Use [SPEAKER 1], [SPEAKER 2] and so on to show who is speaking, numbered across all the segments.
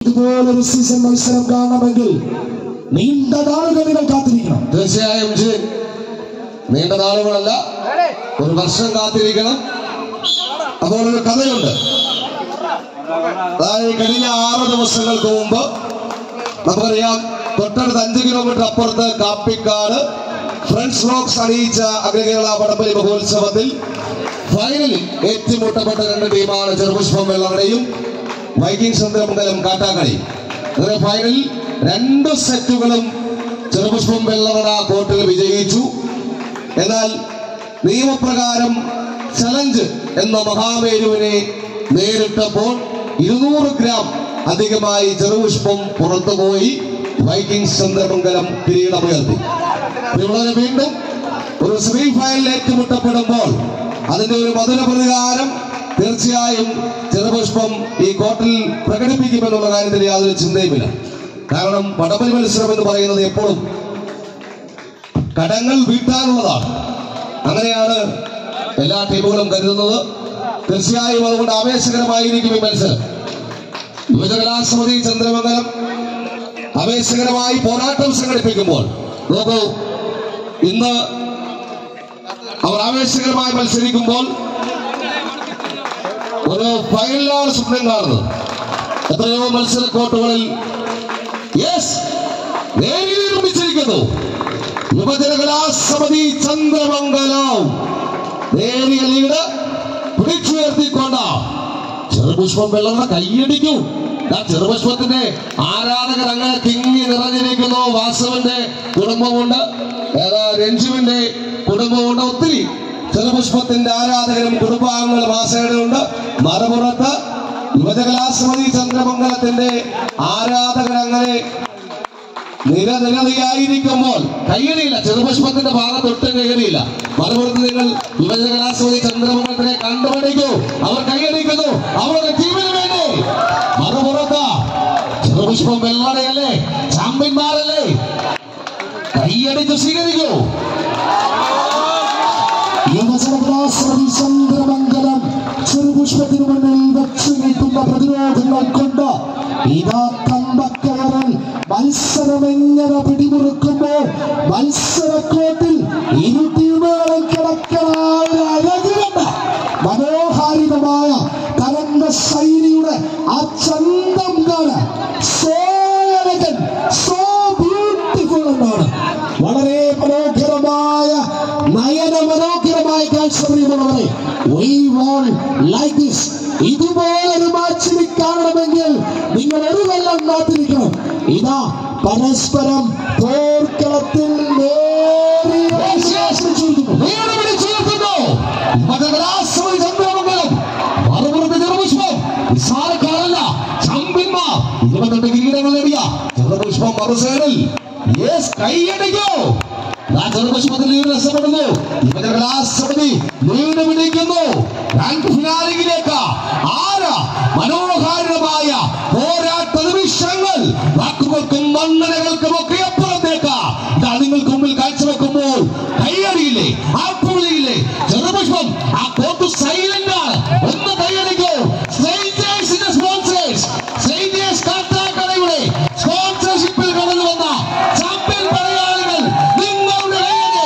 [SPEAKER 1] ഇതുപോലൊരു സീസൺ മത്സരം കാണണമെങ്കിൽ നീണ്ട നാളുകൾ നിങ്ങൾ കാത്തിരിക്കണം.
[SPEAKER 2] തീർച്ചയായും നീണ്ട നാളുകളല്ല, ഒരു വർഷം കാത്തിരിക്കണം. അപ്പോൾ ഒരു കഥയുണ്ട്. അതായത് കഴിഞ്ഞ 6 ദിവസങ്ങൾക്ക് മുമ്പ് നമുക്കറിയാം, തൊട്ടടുത്ത് 5 കിലോമീറ്റർ അപ്പുറത്ത് കാപ്പിക്കാട് ഫ്രണ്ട്സ് റോക്സ് അണിയിച്ച അഖിലകേരള വടംവലി മഹോത്സവത്തിൽ ഫൈനലിൽ ഏറ്റുമുട്ടപ്പെട്ട 2 ടീമാണ് ചെറുപുഷ്പം വെള്ളറടയും വൈക്കിംഗ് ചന്ദ്രമംഗലം കാട്ടാക്കടയും. അങ്ങനെ ഫൈനലിൽ 2 സെറ്റുകളും ചെറുപുഷ്പം വെള്ളറട കോർട്ടിൽ വിജയിച്ചു. എന്നാൽ നിയമപ്രകാരം ചലഞ്ച് എന്ന മഹാമേരുവിനെ നേരിട്ടപ്പോൾ 200 ഗ്രാം അധികമായി ചെറുപുഷ്പം പുറത്തുപോയി വൈക്കിംഗ് ചന്ദ്രമംഗലം കിരീടമുയർത്തി. വീണ്ടും ഒരു സെമി ഫൈനൽ ഏറ്റുമുട്ടപ്പെടുമ്പോൾ അതിന്റെ ഒരു മധുര പ്രതികാരം തീർച്ചയായും ചെറുപുഷ്പം ഈ കോർട്ടിൽ പ്രകടിപ്പിക്കുമെന്നുള്ള കാര്യത്തിൽ യാതൊരു ചിന്തയുമില്ല. കാരണം വടംവലി മത്സരം എന്ന് പറയുന്നത് എപ്പോഴും കടങ്ങൾ വീട്ടാനുള്ളതാണ്. അങ്ങനെയാണ് എല്ലാ ടീമുകളും കരുതുന്നത്. തീർച്ചയായും അതുകൊണ്ട് ആവേശകരമായിരിക്കും ഈ മത്സരം. യുവജനകലാസമിതി ചന്ദ്രമംഗലം ആവേശകരമായി പോരാട്ടം സംഘടിപ്പിക്കുമ്പോൾ നോക്കൂ, ഇന്ന് അവർ ആവേശകരമായി മത്സരിക്കുമ്പോൾ ഒരു ഫൈനലാണ് സ്വപ്നം കാണുന്നത്. എത്രയോ മത്സര കോർട്ടുകളിൽ നിർമ്മിച്ചിരിക്കുന്നു. യുവജനകലാസമിതി ചന്ദ്രമംഗലം നേരിയ ലീഡ് പിടിച്ചുയർത്തിക്കൊണ്ട ചെറുപുഷ്പം വെള്ളറട കൈയടിക്കും. ചെറുപുഷ്പത്തിന്റെ ആരാധകർ അങ്ങനെ തിങ്ങി നിറഞ്ഞിരിക്കുന്നു. വാസുവിന്റെ കുടുംബമുണ്ട്, രഞ്ജുവിന്റെ കുടുംബമുണ്ട്, ഒത്തിരി ചെറുപുഷ്പത്തിന്റെ ആരാധകരും കുടുംബാംഗങ്ങളും ആ സൈഡിലുണ്ട്. മറുപുറത്ത് യുവജനകലാസമിതി ചന്ദ്രമംഗലത്തിന്റെ ആരാധകർ അങ്ങനെ നിരനിരയായിരിക്കുമ്പോൾ കയ്യടിയില്ല. ചെറുപുഷ്പത്തിന്റെ ഭാഗത്ത് ഒട്ടും കയ്യടിയില്ല. മറുപുറത്ത് നിങ്ങൾ യുവജനകലാസമിതി ചന്ദ്രമംഗലത്തിനെ കണ്ടുപിടിക്കൂ. അവർ കയ്യടിക്കുന്നു അവരുടെ ടീമിന് വേണ്ടി. മറുപുറത്ത് ചെറുപുഷ്പം വെള്ളറടയല്ലേ, ചാമ്പ്യന്മാരല്ലേ, കയ്യടിച്ച് സ്വീകരിക്കൂ.
[SPEAKER 1] യുവജനകലാസമിതി ചന്ദ്രമംഗലം ചെറുപുഷ്പത്തിനു മുന്നിൽ വെച്ചു നീട്ടുന്ന പ്രതിരോധങ്ങൾ കൊണ്ട് ഇതാ കമ്പക്കയറിൽ മത്സരം എങ്ങനെ പിടിമുറുക്കുമ്പോൾ മത്സരക്കോട്ടിൽ ഇരു ടീമുകളും കിടക്കനായ അഴകുകണ്ട മനോഹാരിതമായ തരംഗ ശൈലിയുടെ ആ ചന്തം കാണാൻ സോ എലഗന്റ്, സോ ബ്യൂട്ടിഫുൾ എന്നാണ്. വളരെ മനോഹരമായ നയന മനോഹരമായ കാഴ്ച പ്രിയമുള്ളവരെ. We want like this. ഇതുപോലൊരു മാച്ചിന് കാണണമെങ്കിൽ നിങ്ങൾ ഒരു കൊല്ലം കാത്തിരിക്കണം. ഇതാ പരസ്പരം പോർക്കളത്തിൽ ചാമ്പ്യന്മാർ 22 കിരീടങ്ങൾ നേടിയ ചെറുപുഷ്പം മറുസൈഡിൽ കൈയടിക്കോ. ചെറുപുഷ്പത്തിൽ രസപ്പെടുന്നു. യുവജനകലാസമിതി വീണ്ടും പിടിക്കുന്നു ഗ്രാൻഡ് ഫിനാലിലേക്ക്. മനോഹാരിതമായ പോരാട്ട നിമിഷങ്ങൾ വാക്കുകൾക്കും വന്ദനകൾക്കും ഒക്കെ അപ്പുറത്തേക്ക് നിങ്ങൾക്ക് മുമ്പിൽ കാഴ്ചവെക്കുമ്പോൾ കൈയടിയില്ലേ, ആപ്പുളിയില്ലേ. ചെറുപുഷ്പം ആ കോട്ട് സൈലന്റ് ആണ്. ഒന്ന് കൈയടിക്കോ. സ്പോൺസേഴ്സ് കാട്ടാക്കടയുടെ സ്പോൺസർഷിപ്പിൽ കടന്നു വന്ന ചാമ്പ്യൻ പടയാളികൾ, നിങ്ങളുടെ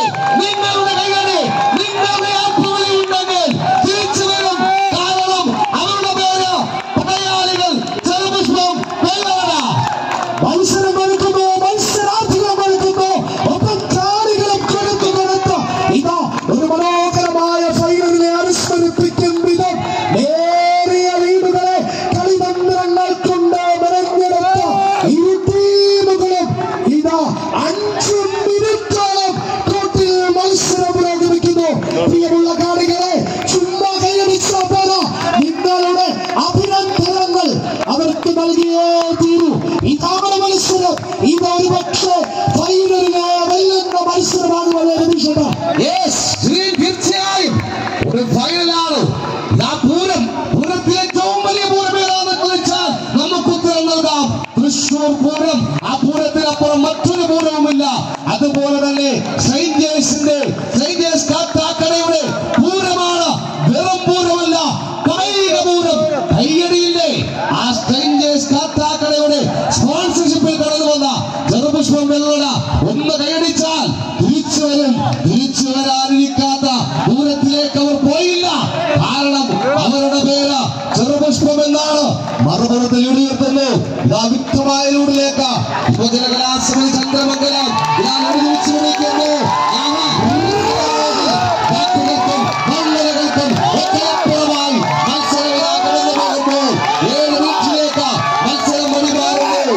[SPEAKER 1] ആപ്പുകളി ഉണ്ടെങ്കിൽ തിരിച്ചു വരും. കാരണം അവരുടെ പേര് പടയാളികൾ ചെറുപുഷ്പം വെള്ളറട. മത്സരം എടുക്കുമ്പോ മത്സരാർത്ഥികൾ എടുക്കുമ്പോ ഒപ്പം കാണികളും കൊടുത്തു ഇതാ ഒരു മനോഹരമായ ഫൈനലിനെ അനുസ്മരിപ്പിക്കും വിധം നേരിയ ലീഡുകളെ കളിതന്ത്രങ്ങൾ കൊണ്ട് മെനഞ്ഞെടുത്ത ഇരു ടീമുകളും ഇതാ 5 മിനിറ്റോളം കോർട്ടിൽ മത്സരം പുരോഗമിക്കുന്നു. പ്രിയമുള്ള കാണികളെ, ചുമ്മാ കൈയടിച്ചാൽ പോരാ, നിങ്ങളുടെ അഭിനന്ദനങ്ങൾ അവർക്ക് നൽകിയേ തീരൂ. ഇതാണ് മത്സരം. ഇതൊരു പക്ഷേ ഫൈനലിനെ വെല്ലുന്ന മത്സരമാണ്. വളരെ തീർച്ചയായും ഒരു ഫൈനലാണ്. പൂരത്തിലെ ഏറ്റവും വലിയ പൂരം ഏതാണെന്ന് വെച്ചാൽ നമുക്ക് ഉത്തരം നൽകാം. തൃശ്ശൂർ പൂരം. ആ പൂരത്തിനപ്പുറം മറ്റൊരു പൂരവുമില്ല. അതുപോലെ തന്നെ സെയിന്റ് ജേഴ്സ് കാട്ടാക്കടയുടെ പൂരമാണ്. വെറും പൂരമല്ല, കായിക പൂരം. കയ്യടിയില്ലേ ആ സെയിന്റ് ജേഴ്സ്
[SPEAKER 2] കാട്ടാക്കടയുടെ സ്പോൺസർഷിപ്പിൽ കടന്നു വന്ന ചെറുപുഷ്പം വെള്ളട ഒന്ന് കൈയടിച്ചാൽ തിരിച്ചു വരും. തിരിച്ചു വരാനിരിക്കാത്ത ദൂരത്തിലേക്ക് അവർ പോയില്ല. കാരണം അവരുടെ പേര് ചെറുപുഷ്പം എന്നാണ്. മറുപുറത്തിൽ ഉയർത്തുന്നു. ഇതാ വ്യക്തമായ ലൂടിലേക്ക് യുവജന കലാസമിതി ചന്ദ്രമംഗലം ഇതാ തിരിച്ചു വിളിക്കുന്നു. ഒറ്റയപ്പുറമായി മത്സരം ഇതാ കടന്നു പോകുന്നു. 7 മിനിറ്റിലേക്ക് മത്സരം വഴിമാറുന്നു.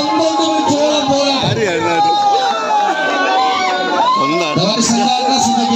[SPEAKER 3] ഒന്നാണ്